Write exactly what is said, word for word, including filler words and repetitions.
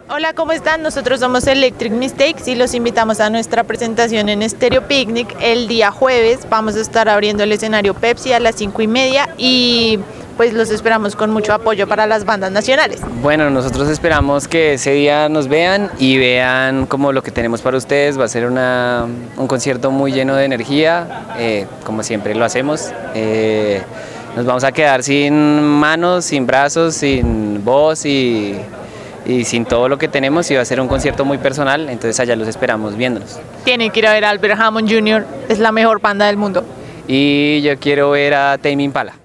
Hola, ¿cómo están? Nosotros somos Electric Mistakes y los invitamos a nuestra presentación en Stereo Picnic el día jueves. Vamos a estar abriendo el escenario Pepsi a las cinco y media y pues los esperamos con mucho apoyo para las bandas nacionales. Bueno, nosotros esperamos que ese día nos vean y vean como lo que tenemos para ustedes. Va a ser una, un concierto muy lleno de energía, eh, como siempre lo hacemos. Eh, nos vamos a quedar sin manos, sin brazos, sin voz y... y sin todo lo que tenemos, y va a ser un concierto muy personal, entonces allá los esperamos viéndonos. Tienen que ir a ver a Albert Hammond junior, es la mejor banda del mundo. Y yo quiero ver a Tame Impala.